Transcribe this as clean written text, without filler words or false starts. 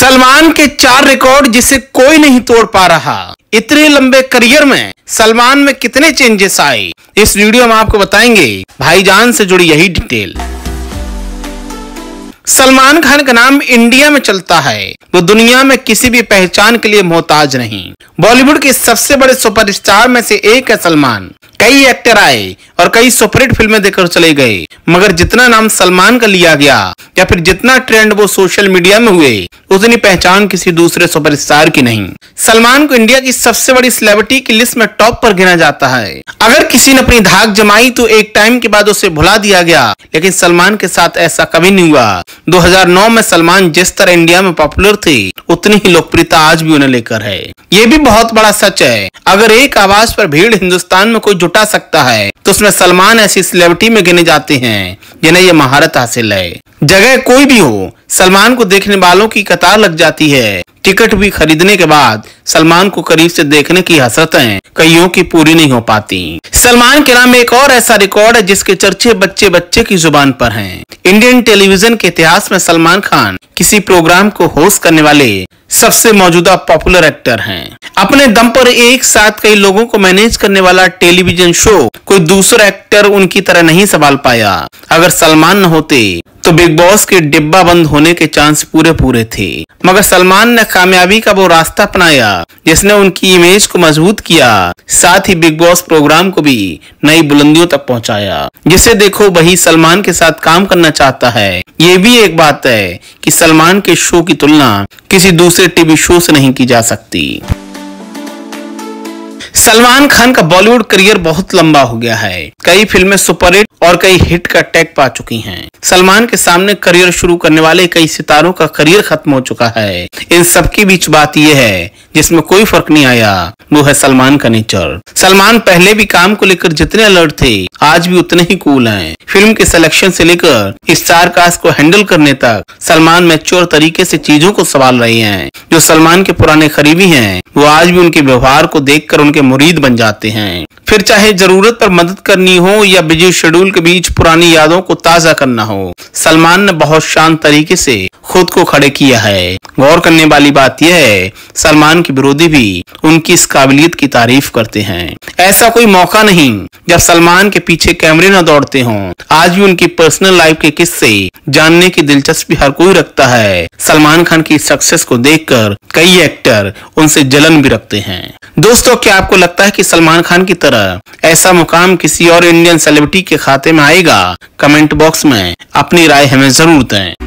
सलमान के 4 रिकॉर्ड जिसे कोई नहीं तोड़ पा रहा। इतने लंबे करियर में सलमान में कितने चेंजेस आए, इस वीडियो में आपको बताएंगे। भाईजान से जुड़ी यही डिटेल। सलमान खान का नाम इंडिया में चलता है, वो दुनिया में किसी भी पहचान के लिए मोहताज नहीं। बॉलीवुड के सबसे बड़े सुपरस्टार में से एक है सलमान। कई एक्टर आए और कई सुपरहिट फिल्में देकर चले गए, मगर जितना नाम सलमान का लिया गया या फिर जितना ट्रेंड वो सोशल मीडिया में हुए, उतनी पहचान किसी दूसरे सुपरस्टार की नहीं। सलमान को इंडिया की सबसे बड़ी सेलिब्रिटी की लिस्ट में टॉप पर गिना जाता है। अगर किसी ने अपनी धाक जमाई तो एक टाइम के बाद उसे भुला दिया गया, लेकिन सलमान के साथ ऐसा कभी नहीं हुआ। 2009 में सलमान जिस तरह इंडिया में पॉपुलर थे, उतनी ही लोकप्रियता आज भी उन्हें लेकर है। ये भी बहुत बड़ा सच है, अगर एक आवाज पर भीड़ हिंदुस्तान में कोई जुटा सकता है तो उसमें सलमान ऐसी सेलिब्रिटी में गिने जाते हैं जिन्हें ये महारत हासिल है। जगह कोई भी हो, सलमान को देखने वालों की कतार लग जाती है। टिकट भी खरीदने के बाद सलमान को करीब से देखने की हसरतें कईयों की पूरी नहीं हो पाती। सलमान के नाम एक और ऐसा रिकॉर्ड है जिसके चर्चे बच्चे बच्चे की जुबान पर हैं। इंडियन टेलीविजन के इतिहास में सलमान खान किसी प्रोग्राम को होस्ट करने वाले सबसे मौजूदा पॉपुलर एक्टर हैं। अपने दम पर एक साथ कई लोगों को मैनेज करने वाला टेलीविजन शो कोई दूसरा एक्टर उनकी तरह नहीं संभाल पाया। अगर सलमान न होते तो बिग बॉस के डिब्बा बंद होने के चांस पूरे थे, मगर सलमान ने कामयाबी का वो रास्ता अपनाया जिसने उनकी इमेज को मजबूत किया, साथ ही बिग बॉस प्रोग्राम को भी नई बुलंदियों तक पहुंचाया। जिसे देखो वही सलमान के साथ काम करना चाहता है। ये भी एक बात है कि सलमान के शो की तुलना किसी दूसरे टीवी शो से नहीं की जा सकती। सलमान खान का बॉलीवुड करियर बहुत लंबा हो गया है। कई फिल्में सुपरहिट और कई हिट का टैग पा चुकी हैं। सलमान के सामने करियर शुरू करने वाले कई सितारों का करियर खत्म हो चुका है। इन सबके बीच बात यह है जिसमें कोई फर्क नहीं आया, वो है सलमान का नेचर। सलमान पहले भी काम को लेकर जितने अलर्ट थे, आज भी उतने ही कूल हैं। फिल्म के सिलेक्शन से लेकर स्टार कास्ट को हैंडल करने तक सलमान मैच्योर तरीके से चीजों को संभाल रहे हैं। जो सलमान के पुराने करीबी हैं, वो आज भी उनके व्यवहार को देखकर उनके मुरीद बन जाते हैं। फिर चाहे जरूरत पर मदद करनी हो या बिजी शेड्यूल के बीच पुरानी यादों को ताजा करना हो, सलमान ने बहुत शांत तरीके से खुद को खड़े किया है। गौर करने वाली बात यह है, सलमान के विरोधी भी उनकी इस काबिलियत की तारीफ करते हैं। ऐसा कोई मौका नहीं जब सलमान के पीछे कैमरे न दौड़ते हों। आज भी उनकी पर्सनल लाइफ के किस्से जानने की दिलचस्पी हर कोई रखता है। सलमान खान की सक्सेस को देखकर कई एक्टर उनसे जलन भी रखते हैं। दोस्तों, क्या आपको लगता है कि सलमान खान की तरह ऐसा मुकाम किसी और इंडियन सेलिब्रिटी के खाते में आएगा? कमेंट बॉक्स में अपनी राय हमें जरूर दें।